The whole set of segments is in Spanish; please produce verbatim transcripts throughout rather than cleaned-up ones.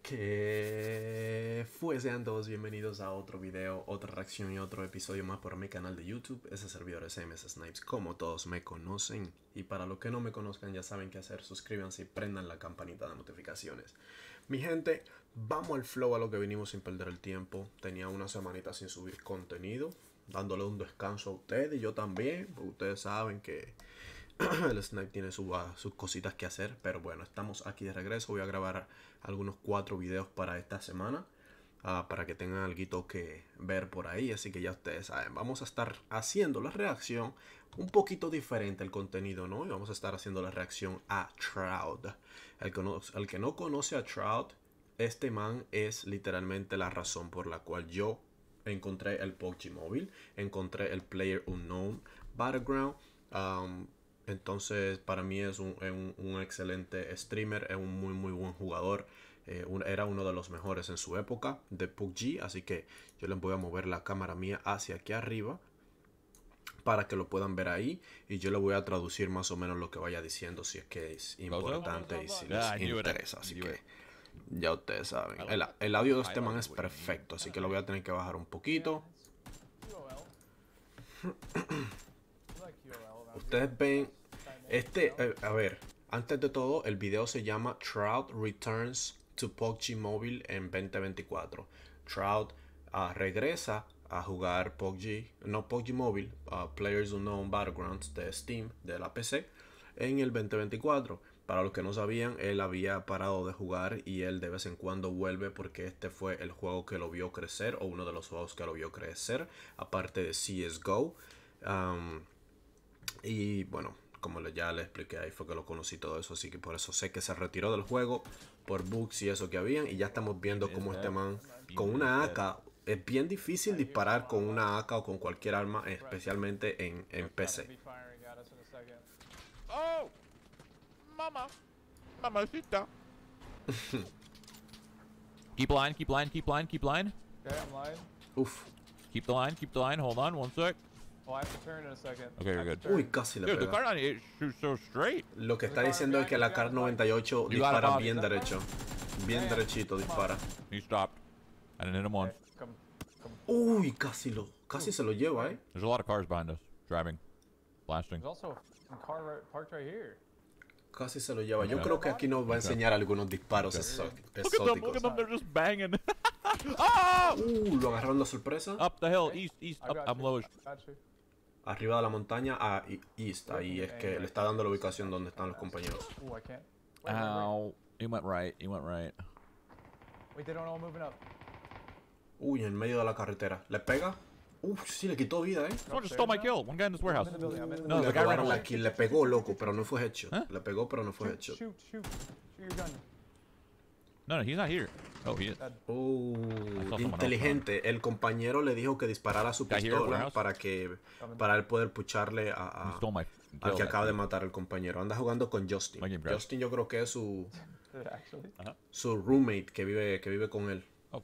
Que fue, sean todos bienvenidos a otro video, otra reacción y otro episodio más por mi canal de YouTube. Ese servidor es M S Snipes, como todos me conocen. Y para los que no me conozcan ya saben qué hacer, suscríbanse y prendan la campanita de notificaciones. Mi gente, vamos al flow, a lo que vinimos sin perder el tiempo. Tenía una semanita sin subir contenido, dándole un descanso a ustedes y yo también, porque ustedes saben que el Snipe tiene su, uh, sus cositas que hacer. Pero bueno, estamos aquí de regreso. Voy a grabar algunos cuatro videos para esta semana, uh, para que tengan algo que ver por ahí. Así que ya ustedes saben, vamos a estar haciendo la reacción un poquito diferente el contenido, ¿no? Y vamos a estar haciendo la reacción a Shroud. El que no, el que no conoce a Shroud, este man es literalmente la razón por la cual yo encontré el P U B G Mobile, encontré el PlayerUnknown Battleground. Um, Entonces para mí es un, un, un excelente streamer, es un muy muy buen jugador. Eh, un, era uno de los mejores en su época de P U B G. Así que yo les voy a mover la cámara mía hacia aquí arriba para que lo puedan ver ahí. Y yo le voy a traducir más o menos lo que vaya diciendo, si es que es importante y si les interesa. Así que ya ustedes saben. El, el audio de este man es perfecto, así que lo voy a tener que bajar un poquito. Ustedes ven este, eh, a ver, antes de todo, el video se llama Shroud Returns to P U B G Mobile en veinte veinticuatro. Shroud uh, regresa a jugar P U B G, no P U B G Mobile, uh, PlayerUnknown Battlegrounds de Steam, de la P C, en el veinte veinticuatro. Para los que no sabían, él había parado de jugar y él de vez en cuando vuelve porque este fue el juego que lo vio crecer, o uno de los juegos que lo vio crecer, aparte de C S G O. Um, y bueno, como ya le expliqué, ahí fue que lo conocí todo eso, así que por eso sé que se retiró del juego por bugs y eso que habían. Y ya estamos viendo cómo este man con una A K, es bien difícil disparar con una A K o con cualquier arma, especialmente en, en P C. Oh, mama, mamacita. Keep line, keep line, keep line, keep line. Okay, I'm lying. Uf. Keep the line, keep the line. Hold on, one sec. Oh, I have to turn in a second. Okay, you're good. Uy, casi le Dude, the pega. car ninety-eight shoots so straight. Lo que está diciendo es que la Kar noventa y ocho dispara bien derecho. Bien derechito dispara. He stopped. I didn't hit him once. Okay, come, come. Uy, casi lo, casi se lo lleva, eh. There's a lot of cars behind us, driving, blasting. There's also a car right, parked right here. Casi se lo lleva. Yo creo que aquí nos va a enseñar algunos disparos exóticos. Look at them, look at them, they're just banging. Oh! Uh, lo agarraron de sorpresa. Up the hill, east, east, I up, got I'm you, lowish. got you. Arriba de la montaña a east. Ahí es que le está dando la ubicación donde están los compañeros. Ooh, I can't. Wait, wait, wait. Ow. He went right, he went right. Wait, they don't all moving up. Uy, en medio de la carretera. ¿Le pega? Uf, sí, le quitó vida, eh. Someone just stole my kill. One guy in this warehouse. I'm in the building, I'm in the No, building. the Le guy ran robaron away. la kill, le pegó, loco, pero no fue headshot. Huh? Le pegó, pero no fue Shoot, headshot. shoot, shoot. Shoot your gun. No, no, he's not here. Oh, he is. Dead. Uh, someone inteligente. El compañero le dijo que disparara su Guy here, pistola warehouse. para que para él poder pucharle a, He a stole my al kill. que acaba de matar al compañero. Anda jugando con Justin. My game crashed. Justin yo creo que es su Did it actually? Uh-huh. su roommate que vive que vive con él. Oh,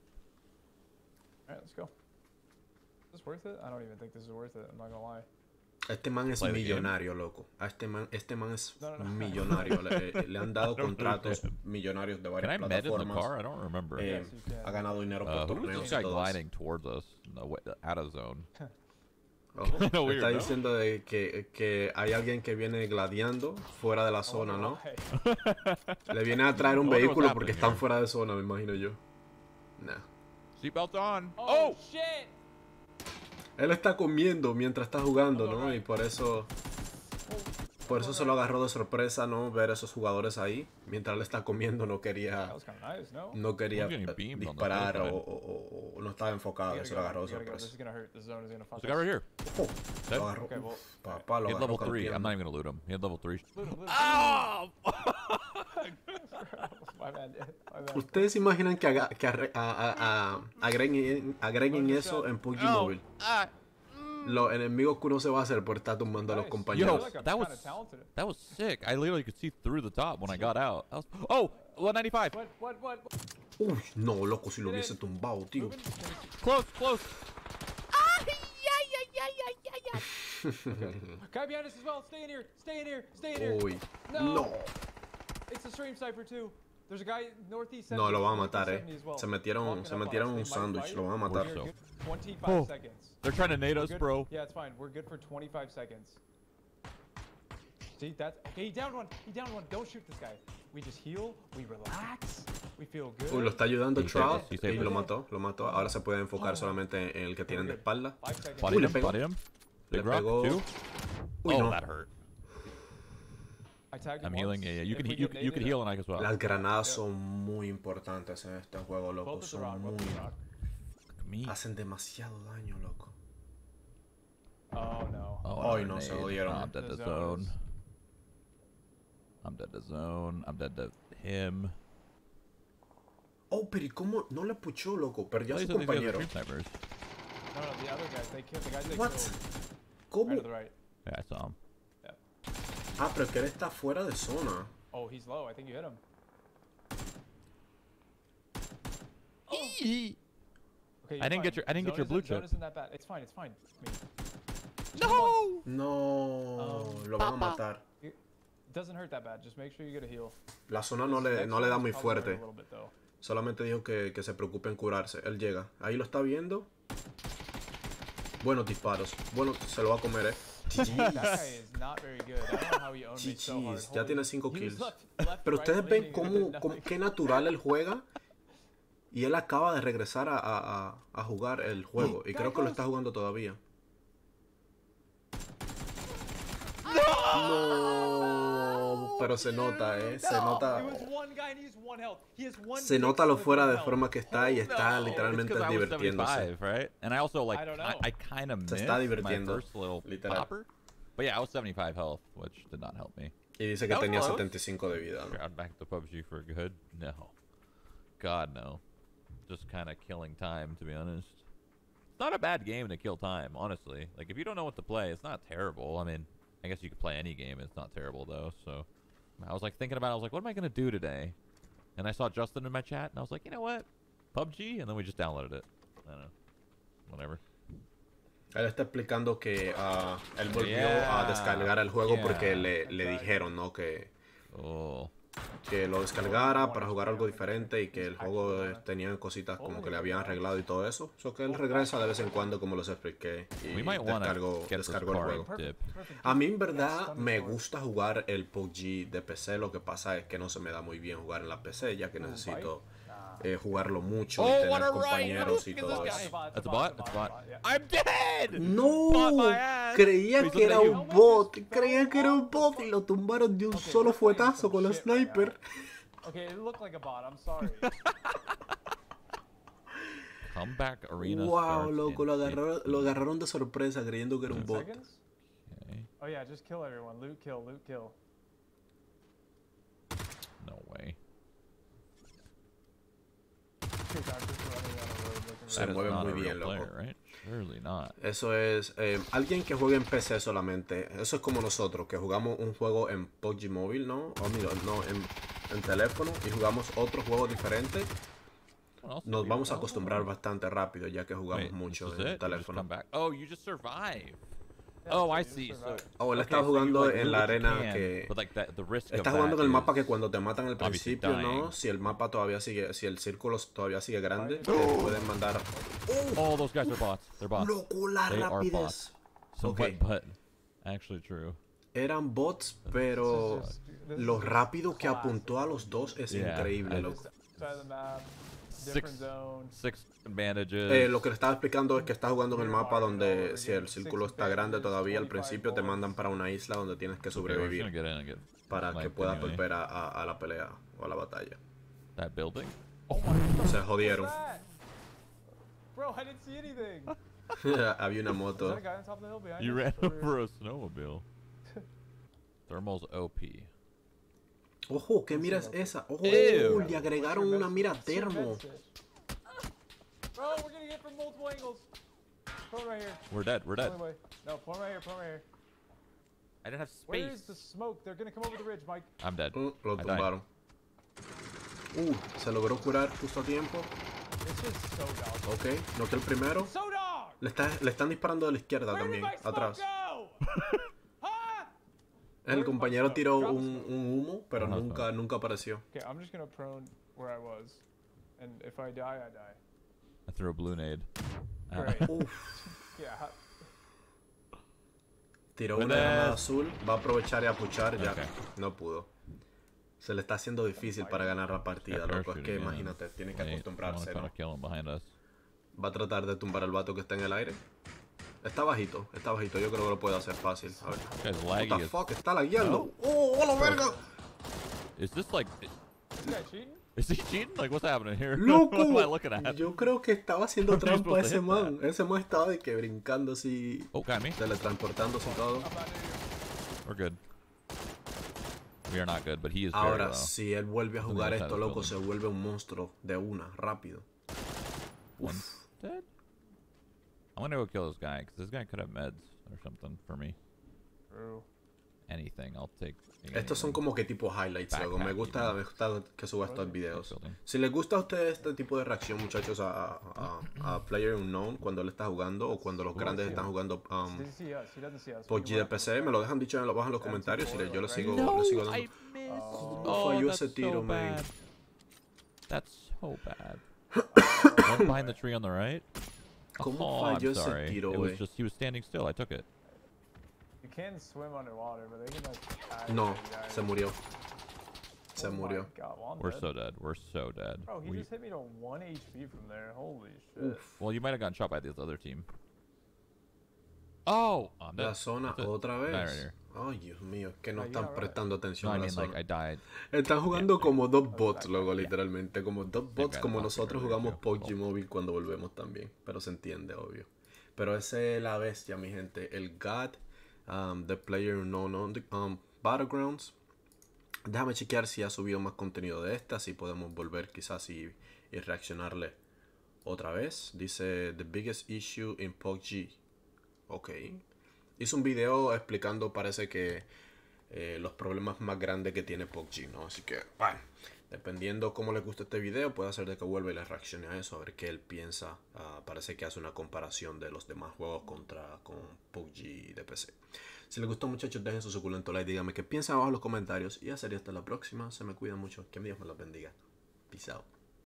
Alright, let's go. Is this worth it? I don't even think this is worth it. I'm not gonna lie. Este man es Play the game. millonario, loco. A este man, este man es No, no, no. millonario. Le, le han dado I don't contratos understand. millonarios de can I varias med in the plataformas. car? I don't remember. Eh, Yes, you can. ha ganado dinero por Uh, who was torneos this y guy todo eso. gliding towards us? No, way, out of zone. Oh, Kinda weird, está ¿no? diciendo de que, que hay alguien que viene gladiando fuera de la I zona, wonder ¿no? why. Le viene a traer un I wonder what's vehículo porque happening están here. fuera de zona, me imagino yo. Nah. Seatbelt on. Oh, shit! Él está comiendo mientras está jugando, ¿no? Y por eso por eso se lo agarró de sorpresa, ¿no? Ver a esos jugadores ahí. Mientras él está comiendo no quería That was kind of nice, no? no quería I'm getting eh, beamed on the disparar o, hillside. o- o- o no estaba enfocado, You eso gotta lo go, agarró de you gotta go. This sorpresa. is gonna hurt. This zone is gonna fuck There's a guy right here. Oh, Dead? lo agarró. Okay, well, Uf, papá, lo He had agarró level three. I'm campeando. not even gonna loot him. He had level three. Loot him, loot him. Oh! My bad, dude. My bad. ¿Ustedes se imaginan que, haga- que arre- a- a- a- agreguen, agreguen eso en P U B G Mobile? Ah, Los enemigos que uno se va a hacer por estar tumbando a los Nice. compañeros. Yo, I feel like I'm that kinda was- talented. that was sick. I literally could see through the top when I got out. That was, oh, one ninety-five. What? What? What? what? Uy, no, loco, si lo hubiese tumbado, tío. Moving? Close, close. Guy behind us as well. Stay in here. Stay in here. Stay in here. Uy, No. no. It's a stream sniper too. There's a guy northeast No, lo van a seventy, matar, northeast eh. seventy as well. Se metieron, Walking se up on metieron us. un They might sándwich, fight. lo van a We're matar. good. So. twenty-five Oh. seconds. They're trying to nade We're us, good- bro. Yeah, it's fine. We're good for twenty-five seconds. See, that's okay. He downed one. He downed one. Don't shoot this guy. We just heal. We relax. We feel good. Uy, lo está ayudando Sí, Trout sí, sí, y sí. lo mató, lo mató. Ahora se puede enfocar solamente en el que tienen de espalda. Five seconds. Body Uy, le him, pegó. body him. Le Big rock, pegó. two. Uy, Oh, no. that hurt. I tagged him I'm healing. once. Yeah, yeah. You If can we you, get you can naded, heal and I as well. Las granadas son muy importantes en este juego, loco. both at the Son rock, both muy... at the rock. Me. Hacen demasiado daño, loco. Oh no. Oh, Ay, another no, se nade. jodieron. I'm dead to The zone. zones. I'm dead to zone. I'm dead to him. Oh, pero ¿y cómo no le puchó, loco? Perdió a At su least I think these are compañero. stream snipers. No, no, the other guys. They killed the guys they What? killed. Right ¿Cómo? to the right. Yeah, I saw him. Ah, pero que él está fuera de zona. Oh, he's low. I think you hit him. Eee. Okay, I didn't get your- I didn't get your blue Zone chip. isn't that bad. It's fine. It's fine. I mean, No! No, Um, lo van a matar. it doesn't hurt that bad. Just make sure you get a heal. La zona no This le, next no le da one's muy probably hurt a fuerte. little bit, though. Solamente dijo que, que se preocupe en curarse. Él llega. Ahí lo está viendo. Buenos disparos. Bueno, se lo va a comer, eh. That guy is not very good. I don't know how he owned me so hard. Chichis, ya Holy- tiene cinco he was kills. left- left, Pero right, ustedes ven leaning, cómo, and cómo- nothing. qué natural él juega. Y él acaba de regresar a, a- a- a jugar el juego. Y creo que lo está jugando todavía. No, pero se nota, eh. Se nota. It was one guy and he's one health. He has one Se kick nota lo with fuera one de health. forma que está y está No, literalmente it's 'cause I was divirtiéndose. seventy-five, right? And I also like I don't I, know. I kind of Se missed está my divirtiendo, first little literal. popper. But yeah, I was seventy-five health, which did not help me. Y dice que That was tenía close. setenta y cinco de vida, ¿no? Got back to P U B G for good? No. God, no. Just kind of killing time, to be honest. It's not a bad game to kill time, honestly. Like, if you don't know what to play, it's not terrible. I mean, I guess you could play any game. It's not terrible, though. So, I was, like, thinking about it. I was like, what am I going to do today? And I saw Justin in my chat, and I was like, you know what? P U B G? And then we just downloaded it. I don't know. Whatever. Él está explicando que ah, él volvió Yeah. a descargar el juego Yeah. porque le, le dijeron, ¿no? Que, Oh. que lo descargara para jugar algo diferente y que el juego eh, tenía cositas como que le habían arreglado y todo eso. So que él regresa de vez en cuando, como les expliqué, y We might want descargó, to get this descargó el car juego. dip. Perfect. A mí en verdad me gusta jugar el P U B G de P C, lo que pasa es que no se me da muy bien jugar en la P C, ya que necesito eh, jugarlo mucho y Oh, tener what a right. compañeros y Look at todo this eso. guy. That's a bot? That's a bot. I'm dead! No, Bot my ass. creía He's que era looking at un bot, creía que era un bot y lo tumbaron de un Okay, solo we're playing fuetazo some con la shit right sniper. now. Okay, it looked like a bot. I'm sorry. Comeback arena. Wow, starts loco, in lo agarraron, lo fifteen. agarraron de sorpresa creyendo que era un Ten bot. seconds? Okay. Oh yeah, just kill everyone. Loot, kill, loot, kill. No way. Okay, doctor's running on a road looking Se That is mueve not muy a real bien, loco. player, right? Surely not. Eso es eh, alguien que juegue en P C solamente. Eso es como nosotros, que jugamos un juego en P U B G móvil, ¿no? O mira, no, en, en teléfono y jugamos otro juego diferente. What else Nos did we vamos a do? acostumbrar bastante rápido, ya que jugamos Wait, mucho this is en it? You just teléfono. come back. Oh, you just survive. Yeah, Oh, so I you see. So, survive. Oh, él okay, está so you, jugando like, en do la what you arena can, que- but, like, the, the risk of Está jugando en that el mapa is que cuando te matan al obviously principio, ¿no? dying. Si el mapa todavía sigue, si el círculo todavía sigue grande, te Oh. pueden mandar. Oh, those guys are bots. They're bots. Loco, la They are rapidez. bots. So, Okay. but, but, actually true. Eran bots, pero This is just- this is lo just rápido que classic. apuntó a los dos es Yeah, increíble, I- loco. Side of the map, Six, different zone. six bandages. Eh, lo que le estaba explicando es que está jugando en el mapa donde si el círculo está grande todavía al principio te mandan para una isla donde tienes que Okay, we're just gonna sobrevivir get in and get para que sniped puedas anyway. volver a, a- a la pelea o a la batalla. That building? Oh my god. Se jodieron. What's that? Bro, I didn't see anything. Había una Is moto. that a guy on top of the hill behind You us? ran Over over a snowmobile. Thermal's O P. Ojo, ¿qué mira es esa? Ojo, Ew. le agregaron una mira termo. Bro, we're getting hit from multiple angles. Prone right here. We're dead. We're dead. Only way. No, prone right here, prone right here. I didn't have Where space. is the smoke? They're gonna come over the ridge, Mike. I'm dead. Mm, lo I died. tumbaron. Uh, se logró curar justo a tiempo. It's just so dog. Ok, no que el primero. So dog! Le, está, le están disparando de la izquierda Where did también, my smoke atrás. go? Huh? El Where- compañero oh, tiró drop un, smoke. un humo, pero Ajá, nunca, nunca apareció. Okay, I'm just gonna prone where I was, and if I die, I die. I threw a blue nade. Uh, Great. Uf, Yeah. how- tiró With una granada that- azul, va a aprovechar y a puchar, ya Ok. no pudo. Se le está haciendo difícil para ganar la partida, Got loco. Es parachute que again. imagínate, tiene que Wait, I wanna acostumbrarse, try ¿no? to kill him behind us. Va a tratar de tumbar al vato que está en el aire. Está bajito, está bajito. Yo creo que lo puede hacer fácil. A ver. This guy's What laggy the as- fuck, está lagueando. ¡Oh, hola, verga! Is this like... This guy cheating? Is he cheating? Like, what's happening here? ¡Loco! What am I looking at? Yo creo que estaba haciendo How are you trampa supposed to ese hit man. Ese man estaba de que brincando así, Oh, got me. teletransportándose y todo. I'm not near you. We're good. We are not good, but he is very Ahora, low. si él vuelve a Something jugar outside esto, the loco, building. se vuelve un monstruo de una, rápido. One dead. I'm gonna go kill this guy, because this guy could have meds or something for me. True. Anything, I'll take. Estos son anything. como que tipo highlights, loco. Me Backpack, gusta, even. me gusta que suba estos videos. Building. Si les gusta a ustedes este tipo de reacción, muchachos, a, a, a Player Unknown cuando él está jugando o cuando los grandes están jugando um, Does he see us? He doesn't see us. P U B G de P C, me lo dejan dicho en lo abajo en los comentarios y le- yo les sigo, les sigo dando. I missed. Oh. Oh, Falló that's ese tiro, so man. bad. That's so bad. One behind the tree on the right. ¿Cómo Oh, falló I'm ese sorry. tiro, It was güey? just he was standing still. I took it. You can swim underwater, but they can like. hide No, behind you guys. se murió. Se Oh my murió. God, well, I'm We're dead. so dead. We're so dead. Bro, he We- just hit me to one H P from there. Holy shit. Uf, well, you might have gotten shot by this other team. Oh, I'm dead. la zona That's it. otra Die right vez. here. Ay, Dios mío, es que no No, you're están not right. prestando No, atención I a la mean like zona. I died. Están jugando como dos bots, exacto. luego, Yeah. literalmente. Como dos They bots, got como off nosotros earlier, jugamos too. P U B G Mobile cuando volvemos también. Pero se entiende, obvio. Pero ese es la bestia, mi gente. El God um, de Player No No um, Battlegrounds. Déjame chequear si ha subido más contenido de esta. Si podemos volver quizás y, y reaccionarle otra vez. Dice The biggest issue in P U B G. Ok. Hizo un video explicando, parece que eh, los problemas más grandes que tiene P U B G, ¿no? Así que, bueno, dependiendo cómo les guste este video, puede hacer de que vuelva y le reaccione a eso, a ver qué él piensa. Uh, parece que hace una comparación de los demás juegos contra con P U B G de P C. Si les gustó, muchachos, dejen su suculento like, díganme qué piensan abajo en los comentarios y ya sería hasta la próxima. Se me cuidan mucho, que Dios me los bendiga. Peace out.